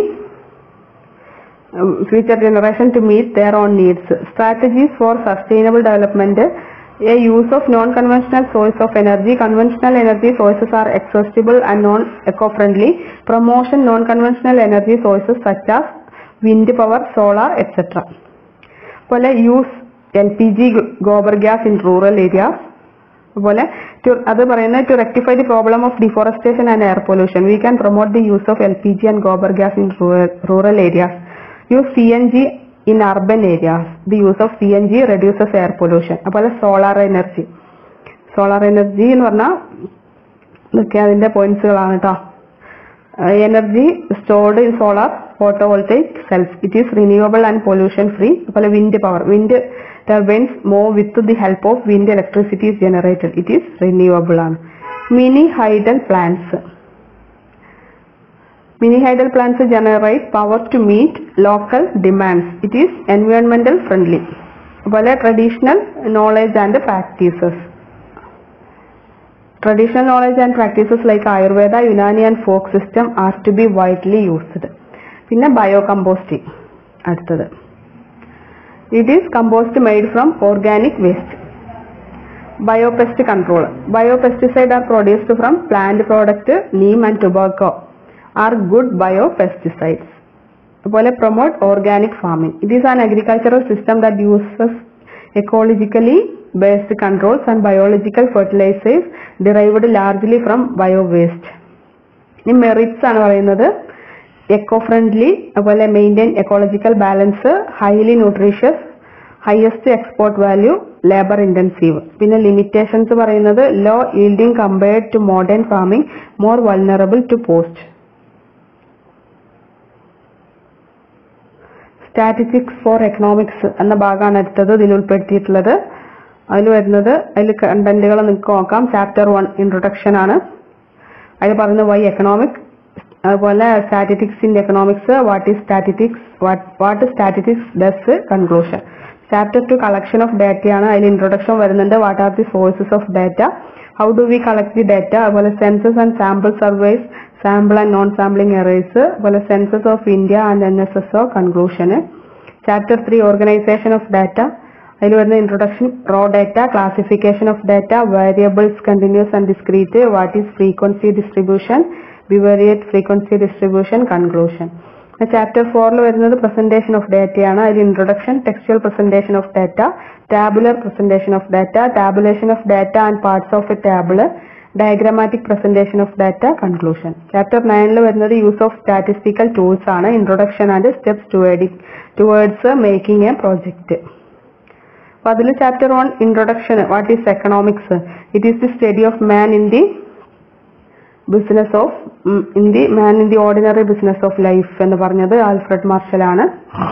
Um, future generation to meet their own needs. Strategies for sustainable development. A use of non-conventional source of energy. Conventional energy sources are accessible and non-eco-friendly. Promotion non-conventional energy sources such as wind power, solar, et cetera. പോലെ use L P G gobar gas in rural areas. പോലെ അത് പറയുന്നത് to rectify the problem of deforestation and air pollution. We can promote the use of L P G and gobar gas in rural, rural areas. Use C N G in urban areas. The use of C N G reduces air pollution. അതുപോലെ സോളാർ എനർജി. സോളാർ എനർജി എന്ന് പറഞ്ഞാൽ ഇതൊക്കെ അതിന്റെ പോയിന്റ്സുകളാണ് കേട്ടോ. Energy stored in solar photovoltaic cells. It is renewable and pollution free. അതുപോലെ wind power. Wind turbines move with the help of wind electricity is generated. It is renewable ആണ്. Mini hydel plants. Mini hydel plants generate power to meet local demands. It is environmental friendly. Well, traditional knowledge and practices. Traditional knowledge and practices like Ayurveda, Unani and folk system are to be widely used. Pinna biocomposting. Aduthathu. It is compost made from organic waste. Biopest control. Biopesticides are produced from plant product, neem and tobacco are good biopesticides. Well, promote organic farming. It is an agricultural system that uses ecologically based controls and biological fertilizers derived largely from bio waste. The merits are പറയുന്നത് eco-friendly, well, maintain ecological balance, highly nutritious, highest export value, labor intensive. പിന്നെ limitations പറയുന്നത് low yielding compared to modern farming, more vulnerable to post. Statistics for economics എന്ന ഭാഗമാണ് അടുത്തത് ഇതിൽ ഉൾപ്പെടുത്തിയിട്ടുള്ളത്. അതിൽ വരുന്നത് അതിൽ കണ്ടന്റുകൾ നിങ്ങൾക്ക് നോക്കാം. ചാപ്റ്റർ വൺ ഇൻട്രൊഡക്ഷൻ ആണ്. അതിൽ പറയുന്നത് വൈ എക്കണോമിക്, അതുപോലെ statistics in economics, what is statistics, what statistics does, conclusion. Chapter two collection of ഡാറ്റയാണ്. അതിൽ ഇൻട്രൊഡക്ഷൻ വരുന്നുണ്ട്. What are the sources of data, how do we collect the data, അതുപോലെ census and sample surveys, sample and non sampling errors, അതുപോലെ census of India and N S S O, കൺക്ലൂഷന്. Chapter three organisation of data. അതിൽ വരുന്ന introduction, raw data, classification of data, variables, continuous and discrete, what is frequency distribution, bivariate frequency distribution, conclusion. Chapter ഫോറിൽ വരുന്നത് പ്രസന്റേഷൻ ഓഫ് ഡാറ്റയാണ്. അതിൽ introduction, textual presentation of data, tabular presentation of data, tabulation of data and parts of a table, diagrammatic presentation of data, conclusion. Chapter നയനിൽ വരുന്നത് യൂസ് ഓഫ് സ്റ്റാറ്റിസ്റ്റിക്കൽ ടൂൾസ് ആണ്. Introduction and steps towards making a project. അപ്പൊ അതിൽ chapter one introduction, what is economics, it is the study of man in the business of in the man in the ordinary business of life എന്ന് പറഞ്ഞത് ആൽഫ്രഡ് മാർഷൽ ആണ്.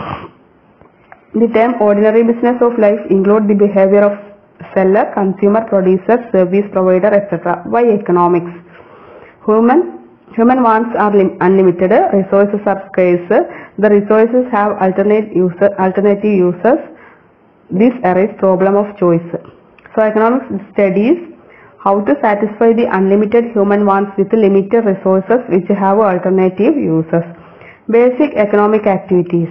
The term ordinary business of life include the behaviour of seller, consumer, producer, service provider, et cetera. Why economics? Human human wants are unlimited, resources are scarce, the resources have alternate user, alternative uses. This arises problem of choice. So economics studies how to satisfy the unlimited human wants with limited resources which have alternative uses. Basic economic activities.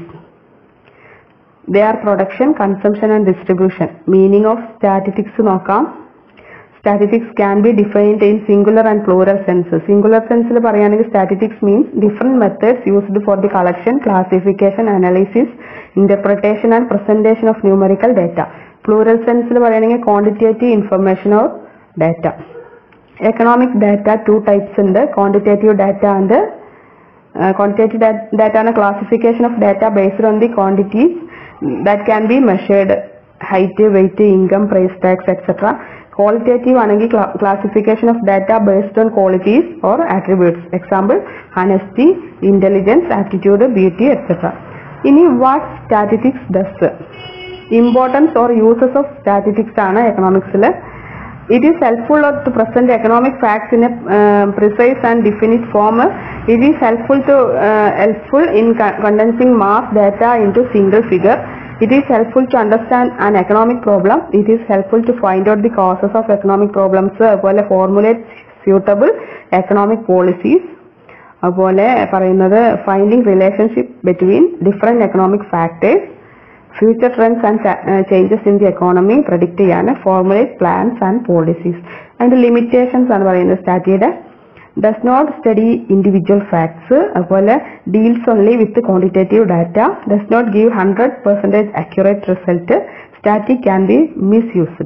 They are production, consumption and distribution. Meaning of statistics നോക്കാം. Statistics can be defined in singular and plural senses. Singular sense ൽ പറയുകയാണെങ്കിൽ statistics means different methods used for the collection, classification, analysis, interpretation and presentation of numerical data. Plural sense ൽ പറയുകയാണെങ്കിൽ quantitative information or data. Economic data two types ഉണ്ട്. Quantitative data and uh, quantitative data and classification of data based on the quantities that can be measured, height, weight, income, price tax, et cetera. Qualitative ആണെങ്കിൽ classification of data based on qualities or attributes. Example, honesty, intelligence, aptitude, beauty, et cetera. ഇനി what statistics does? Importance or uses of statistics ആണ് economics-ൽ. It is helpful to present economic facts in a uh, precise and definite form. It is helpful to uh, helpful in condensing mass data into single figure. It is helpful to understand an economic problem. It is helpful to find out the causes of economic problems. അതുപോലെ formulate suitable economic policies. അതുപോലെ പറയുന്നത് finding relationship between different economic factors. Future trends and uh, changes in the economy predict ചെയ്യാൻ formulate plans and policies. And limitations ആണ് പറയുന്നത് സ്റ്റാറ്റിയുടെ. Does not study individual facts. അതുപോലെ deals only with quantitative data. Does not give one hundred percent accurate result. Static can be misused.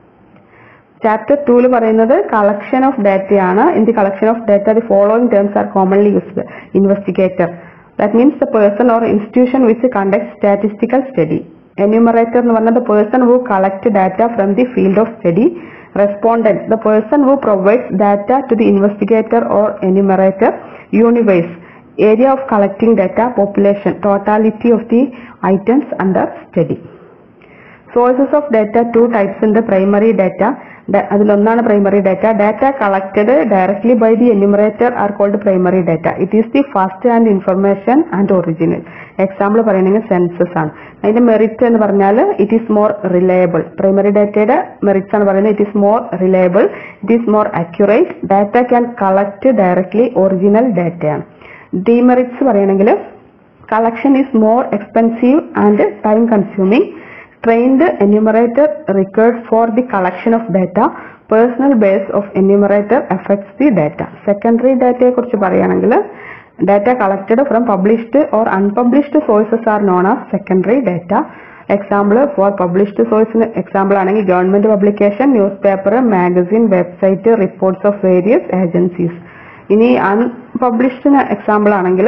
Chapter two ൽ പറയുന്നത് collection of data ആണ്. In the collection of data the following terms are commonly used. Investigator. That means the person or institution which conducts statistical study. Enumerator എന്ന് പറഞ്ഞാൽ the person who collects data from the field of study. Respondent, the person who provides data to the investigator or enumerator. Universe, area of collecting data, population, totality of the items under study. Sources of data, two types in the primary data. അതിലൊന്നാണ് primary data. Data collected directly by the enumerator are called primary data. It is the first hand information and original. Example പറയുകയാണെങ്കിൽ സെൻസസ് ആണ്. അതിന്റെ മെറിറ്റ് എന്ന് പറഞ്ഞാൽ it is more reliable. Primary ഡാറ്റയുടെ മെറിറ്റ്സ് ആണ് പറയുന്നത്. It is more reliable, it is more accurate, data can collect directly, original ഡാറ്റയാണ്. ഡിമെറിറ്റ്സ് പറയുകയാണെങ്കിൽ collection is more expensive and time consuming. Trained enumerator required for the collection of data. Personal base of enumerator affects the data. Secondary data കുറിച്ച് പറയുകയാണെങ്കിൽ data collected from published or unpublished sources are known as secondary data. Example for published source example ആണെങ്കിൽ government publication, newspaper, magazine, website, reports of various agencies. ഇനി unpublished example ആണെങ്കിൽ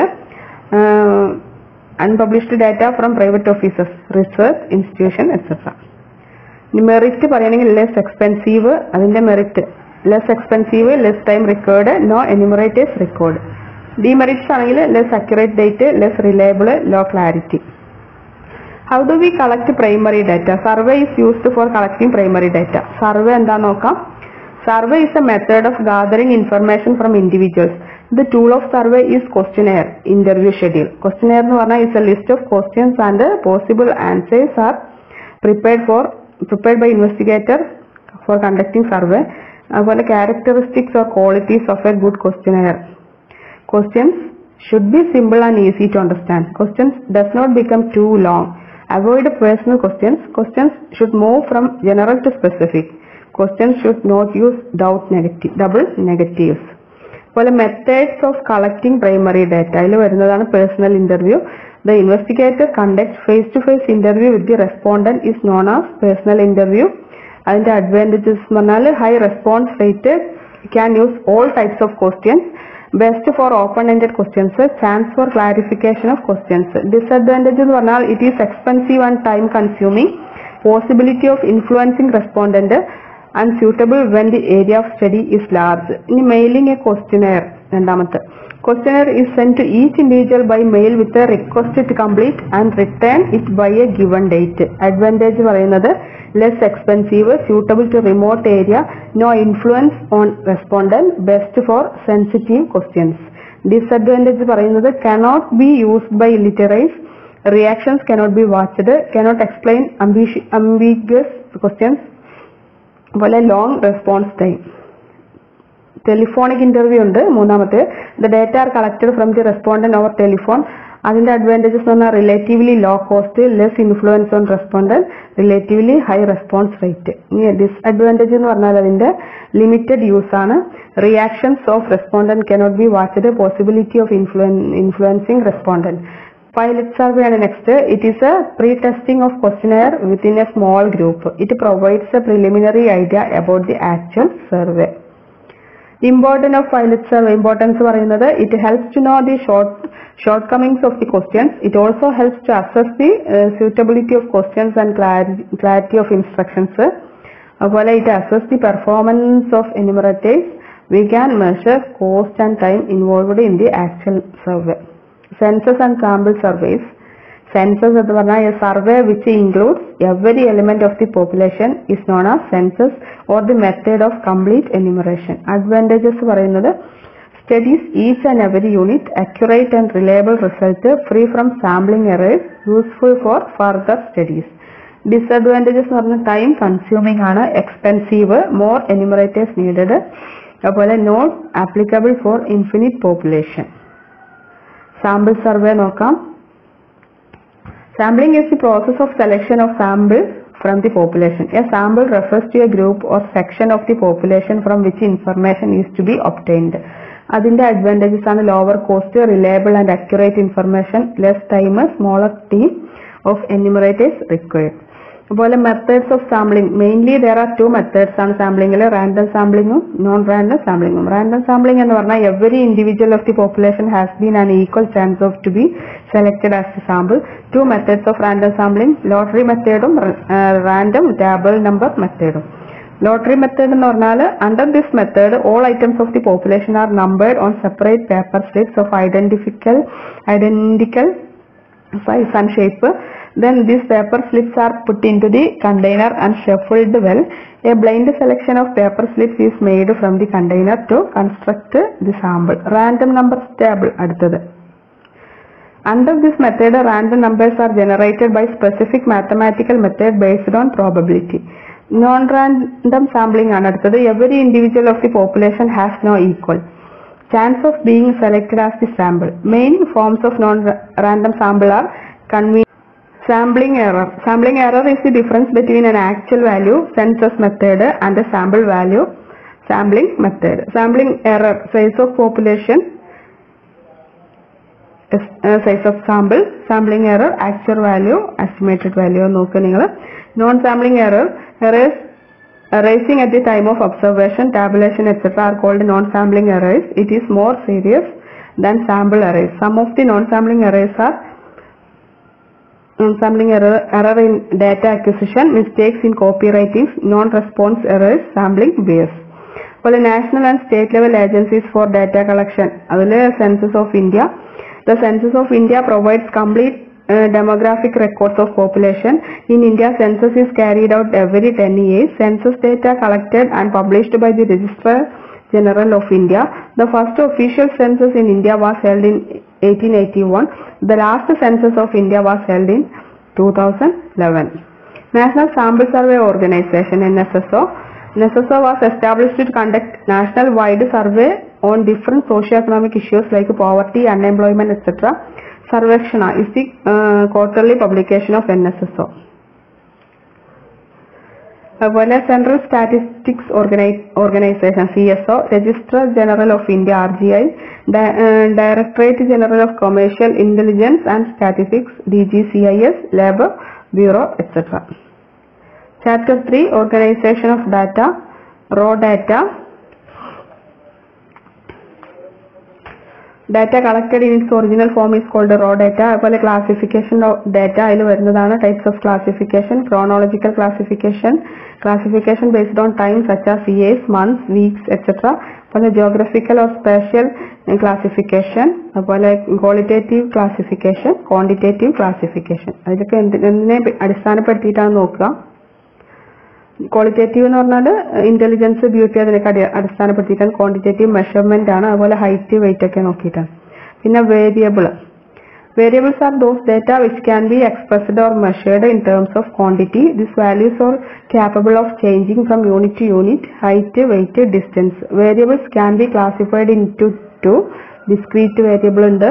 unpublished data from private offices, research institution, et cetera. Merit പറയുകയാണെങ്കിൽ ലെസ് എക്സ്പെൻസീവ്, അതിന്റെ merit less expensive, less time required, no enumerators record. Demerits ആണെങ്കിൽ less accurate data, less reliable, low clarity. How do we collect primary data? Survey is used for collecting primary data. Survey എന്താ നോക്കാം. Survey is a method of gathering information from individuals. The tool of survey is questionnaire, interview schedule. Questionnaire nu parna is a list of questions and possible answers are prepared for prepared by investigator for conducting survey. Apole characteristics or qualities of a good questionnaire. Questions should be simple and easy to understand. Questions does not become too long. Avoid personal questions. Questions should move from general to specific. Questions should not use doubt negative, double negatives. For the methods of collecting primary data, ഇതിൽ വരുന്നതാണ് personal interview. The investigator conducts face-to-face interview with the respondent is known as personal interview. അതിന്റെ advantages എന്ന് പറഞ്ഞാൽ high response rate, can use all types of questions. Best for open-ended questions, chance for clarification of questions. Disadvantage എന്ന് പറഞ്ഞാൽ it is expensive and time consuming, possibility of influencing respondent, unsuitable when the area of study is large. ഇനി mailing a questionnaire രണ്ടാമത്തെ. Questionnaire is sent to each individual by mail with a request to complete and return it by a given date. Advantage പറയുന്നത് less expensive, suitable to remote area, no influence on respondent, best for sensitive questions. Disadvantage പറയുന്നത് cannot be used by illiterates, reactions cannot be watched, cannot explain ambiguous questions, പോലെ long response time. Telephonic interview ഉണ്ട് മൂന്നാമത്തെ. The data are collected from the respondent over telephone. അതിന്റെ advantages എന്ന് പറഞ്ഞാൽ relatively low cost, less influence on respondent, relatively high response rate. ഇനി disadvantage എന്ന് പറഞ്ഞാൽ അതിന്റെ limited use ആണ്. Reactions of respondent cannot be watched, possibility of influencing respondent. Pilot survey ആണ് next. It is a pre-testing of questionnaire within a small group. It provides a preliminary idea about the actual survey. Importance of pilot survey. Importance പറയുന്നത് it helps to know the short shortcomings of the questions. It also helps to assess the uh, suitability of questions and clarity, clarity of instructions. അതുപോലെ it assess the performance of enumerators. We can measure cost and time involved in the actual survey. Census and sample surveys. Census എന്ന് പറഞ്ഞാൽ a survey which includes every element of the population is known as census or the method of complete enumeration. Advantages പറയുന്നത് studies each and every unit, accurate and reliable result, free from sampling errors, useful for further studies. Disadvantages എന്ന് പറഞ്ഞാൽ time consuming ആണ്, expensive, more enumerators needed, അതുപോലെ not applicable for infinite population. Sample survey നോക്കാം. Sampling is the process of selection of samples from the population. A sample refers to a group or section of the population from which information is to be obtained. അതിന്റെ advantages ആണ് lower cost, reliable and accurate information, less time, smaller team of enumerators required. അതുപോലെ methods of sampling. Mainly there are two methods ആണ് sampling. Random sampling ഉം non random sampling ഉം. Random sampling എന്ന് പറഞ്ഞാൽ every individual of the population has been an equal chance of to be selected as a sample. Two methods of random sampling, lottery method ഉം uh, random table number method ഉം. Lottery method എന്ന് പറഞ്ഞാൽ under this method all items of the population are numbered on separate paper slips of identical identical size and shape. Then these paper slips are put into the container and shuffled well. A blind selection of paper slips is made from the container to construct the sample. Random numbers table അടുത്തത്. Under this method, random numbers are generated by specific mathematical method based on probability. Non-random sampling ആണ് അടുത്തത്. Every individual of the population has no equal chance of being selected as the sample. Main forms of non-random sample are convenient. Sampling error. Sampling error is the difference between an actual value, census method, and a sample value, sampling method. Sampling error, size of population, uh, size of sample, sampling error, actual value, estimated value. Non-sampling error, errors arising at the time of observation, tabulation, et cetera are called non-sampling errors. It is more serious than sample errors. Some of the non-sampling errors are non-sampling error, error in data acquisition, mistakes in copywriting, non-response errors, sampling bias. For the national and state level agencies for data collection, the Census of India. The Census of India provides complete uh, demographic records of population. In India, census is carried out every ten years. Census data collected and published by the Registrar General of India. The first official census in India was held in eighteen eighty-one. The last census of India was held in two thousand eleven. National Sample Survey Organization (N S S O). N S S O was established to conduct national-wide survey on different socio-economic issues like poverty, unemployment, et cetera. Sarvekshana is the uh, quarterly publication of N S S O. അതുപോലെ central statistics organisation C S O, registrar general of India R G I, directorate general of commercial intelligence and statistics D G C I S, labour bureau et cetera. Chapter three organisation of data. Raw data. Data collected in its original form is called raw data. അതുപോലെ ക്ലാസിഫിക്കേഷൻ ഓഫ് ഡാറ്റ അതിൽ വരുന്നതാണ് types of classification. Chronological classification, classification based on time such as years, months, weeks etcetera. അതുപോലെ ജോഗ്രഫിക്കൽ ഓർ സ്പേഷ്യൽ ക്ലാസിഫിക്കേഷൻ, അതുപോലെ ക്വാളിറ്റേറ്റീവ് ക്ലാസിഫിക്കേഷൻ, ക്വാണ്ടിറ്റേറ്റീവ് ക്ലാസിഫിക്കേഷൻ. അതിലൊക്കെ എന്തിനെ അടിസ്ഥാനപ്പെടുത്തിയിട്ടാണ് നോക്കുക. ക്വാളിറ്റേറ്റീവ് എന്ന് പറഞ്ഞാൽ ഇന്റലിജൻസ്, ബ്യൂട്ടി അതിനൊക്കെ അടിസ്ഥാനപ്പെടുത്തിയിട്ടാണ്. ക്വാണ്ടിറ്റേറ്റീവ് മെഷർമെന്റ് ആണ്, അതുപോലെ ഹൈറ്റ്, വെയിറ്റ് ഒക്കെ നോക്കിയിട്ടാണ്. പിന്നെ variable. Variables are those data which can be expressed or measured in terms of quantity. This values are capable of changing from unit to unit, height, weight, distance. Variables can be classified into two. Discrete variable ഉണ്ട്,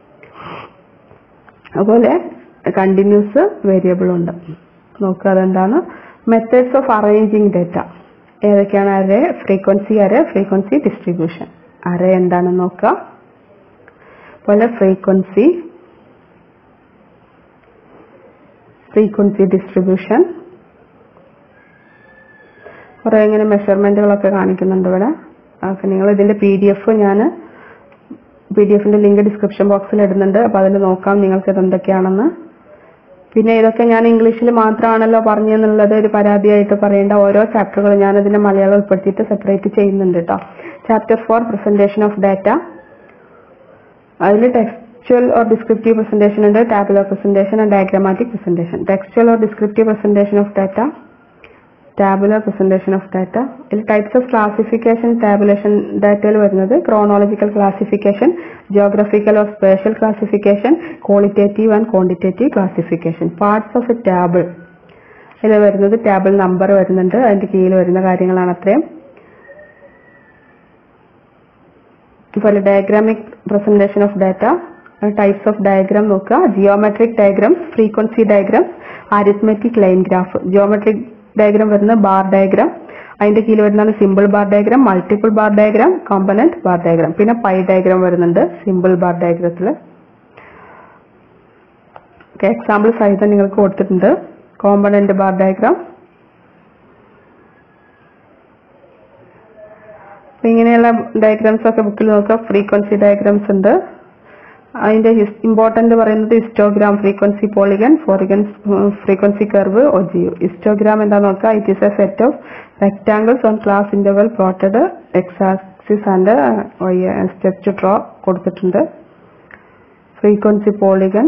അതുപോലെ കണ്ടിന്യൂസ് വേരിയബിൾ ഉണ്ട്. നോക്കുക അതെന്താണ്. മെത്തേഡ്സ് ഓഫ് അറേഞ്ചിങ് ഡേറ്റ ഏതൊക്കെയാണ്? Array, frequency array, frequency distribution. Array എന്താണെന്ന് നോക്കുക. അതുപോലെ ഫ്രീക്വൻസി, ഫ്രീക്വൻസി ഡിസ്ട്രിബ്യൂഷൻ. കുറേ ഇങ്ങനെ മെഷർമെന്റുകളൊക്കെ കാണിക്കുന്നുണ്ട് ഇവിടെ. അതൊക്കെ നിങ്ങൾ ഇതിന്റെ പി ഡി എഫ് ഞാൻ പി ഡി എഫിന്റെ ലിങ്ക് ഡിസ്ക്രിപ്ഷൻ ബോക്സിൽ ഇടുന്നുണ്ട്. അപ്പൊ അതിൽ നോക്കാം നിങ്ങൾക്ക് ഇത് എന്തൊക്കെയാണെന്ന്. പിന്നെ ഇതൊക്കെ ഞാൻ ഇംഗ്ലീഷിൽ മാത്രമാണല്ലോ പറഞ്ഞെന്നുള്ളത് ഒരു പരാതിയായിട്ട് പറയേണ്ട. ഓരോ ചാപ്റ്ററുകൾ ഞാൻ അതിന്റെ മലയാളം ഉൾപ്പെടുത്തിയിട്ട് സെപ്പറേറ്റ് ചെയ്യുന്നുണ്ട് കേട്ടോ. Chapter four presentation of data. അതിൽ ടെക്സ്ച്വൽ ഓർ ഡിസ്ക്രിപ്റ്റീവ് പ്രസന്റേഷൻ ഉണ്ട്, tabular presentation and diagrammatic presentation. Textual or descriptive presentation of data, tabular presentation of data. ഇതിൽ ടൈപ്സ് ഓഫ് ക്ലാസിഫിക്കേഷൻ ടാബുലേഷൻ ഡാറ്റയിൽ വരുന്നത് chronological classification, geographical or spatial classification, qualitative and quantitative classification. Parts of a table ഇതിൽ വരുന്നത് ടാബിൾ നമ്പർ വരുന്നുണ്ട്, അതിന്റെ കീഴിൽ വരുന്ന കാര്യങ്ങളാണ് അത്രയും. അതുപോലെ diagrammatic presentation of data. Types of diagram നോക്കുക. Geometric diagram, frequency diagram, arithmetic line graph. Geometric diagram വരുന്ന ബാർ ഡയഗ്രാം, അതിന്റെ കീഴിൽ വരുന്നതാണ് simple bar diagram, multiple bar diagram, component bar diagram. പിന്നെ പൈ ഡയഗ്രാം വരുന്നുണ്ട് സിമ്പിൾ ബാർ ഡയഗ്രത്തിൽ. എക്സാമ്പിൾ സഹിതം നിങ്ങൾക്ക് കൊടുത്തിട്ടുണ്ട്. Component bar diagram. ഇങ്ങനെയുള്ള ഡയഗ്രാംസ് ഒക്കെ ബുക്കിൽ നോക്കുക. ഫ്രീക്വൻസി ഡയഗ്രാംസ് ഉണ്ട്. അതിന്റെ ഇമ്പോർട്ടന്റ് പറയുന്നത് ഹിസ്റ്റോഗ്രാം, ഫ്രീക്വൻസി പോളിഗൺ, ഫോറിഗൺ ഫ്രീക്വൻസി കർവ്, ഒജിയു. ഹിസ്റ്റോഗ്രാം എന്താ നോക്കുക. It is a set of rectangles on class interval plotted x axis and steps to draw കൊടുത്തിട്ടുണ്ട്. Frequency polygon,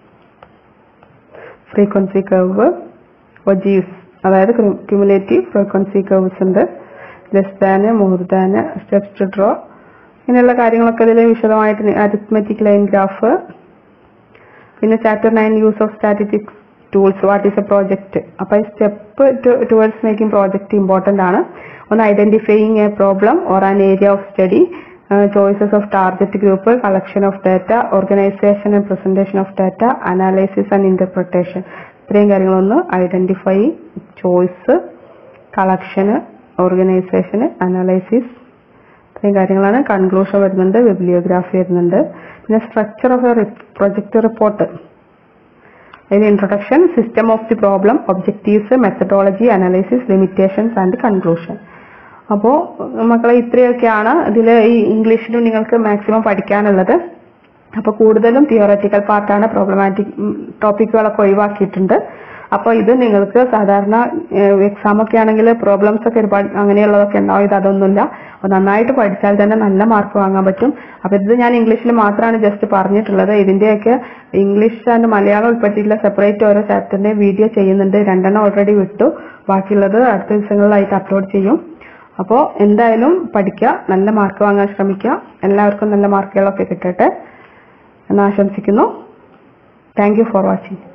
frequency curve, ogives അതായത് ക്യുമുലേറ്റീവ് ഫ്രീക്വൻസി കർവ്സ് ഉണ്ട്. Less than, more than, steps to draw, ഇങ്ങനെയുള്ള കാര്യങ്ങളൊക്കെ ഇതിൽ വിശദമായിട്ട്. Arithmetic line graph. പിന്നെ chapter nine use of statistics tools. What is a project. അപ്പൊ ഈ step towards making project important ആണ്. ഒന്ന് identifying a problem or an area of study, choices of target group, collection of data, organisation and presentation of data, analysis and interpretation. ഇത്രയും കാര്യങ്ങളൊന്ന് ഐഡന്റിഫൈ, ചോയ്സ്, കളക്ഷന്, ഓർഗനൈസേഷന്, അനാലിസിസ്, ഇത്രയും കാര്യങ്ങളാണ്. കൺക്ലൂഷൻ വരുന്നുണ്ട്, ബിബ്ലിയോഗ്രാഫി വരുന്നുണ്ട്. പിന്നെ structure of a project report. അതിന് introduction, system of the problem, objectives, methodology, analysis, limitations and conclusion. അപ്പോൾ മക്കളെ ഇത്രയൊക്കെയാണ് ഇതിൽ ഈ ഇംഗ്ലീഷിലും നിങ്ങൾക്ക് മാക്സിമം പഠിക്കാനുള്ളത്. അപ്പോൾ കൂടുതലും തിയോററ്റിക്കൽ പാർട്ടാണ്, പ്രോബ്ലമാറ്റിക് ടോപ്പിക്കുകളൊക്കെ ഒഴിവാക്കിയിട്ടുണ്ട്. അപ്പോൾ ഇത് നിങ്ങൾക്ക് സാധാരണ എക്സാം ഒക്കെ ആണെങ്കിൽ പ്രോബ്ലംസ് ഒക്കെ ഒരുപാട് അങ്ങനെയുള്ളതൊക്കെ ഉണ്ടാവും. ഇത് അതൊന്നുമില്ല. അപ്പോൾ നന്നായിട്ട് പഠിച്ചാൽ തന്നെ നല്ല മാർക്ക് വാങ്ങാൻ പറ്റും. അപ്പോൾ ഇത് ഞാൻ ഇംഗ്ലീഷിൽ മാത്രമാണ് ജസ്റ്റ് പറഞ്ഞിട്ടുള്ളത്. ഇതിന്റെയൊക്കെ ഇംഗ്ലീഷ് ആൻഡ് മലയാളം ഉൾപ്പെട്ടിട്ടുള്ള സെപ്പറേറ്റ് ഓരോ ചാപ്റ്ററിന്റെ വീഡിയോ ചെയ്യുന്നുണ്ട്. രണ്ടെണ്ണം ഓൾറെഡി വിട്ടു, ബാക്കിയുള്ളത് അടുത്ത ദിവസങ്ങളിലായിട്ട് അപ്ലോഡ് ചെയ്യും. അപ്പോൾ എന്തായാലും പഠിക്കുക, നല്ല മാർക്ക് വാങ്ങാൻ ശ്രമിക്കുക. എല്ലാവർക്കും നല്ല മാർക്കുകളൊക്കെ കിട്ടട്ടെ എന്ന് ആശംസിക്കുന്നു. Thank you for watching.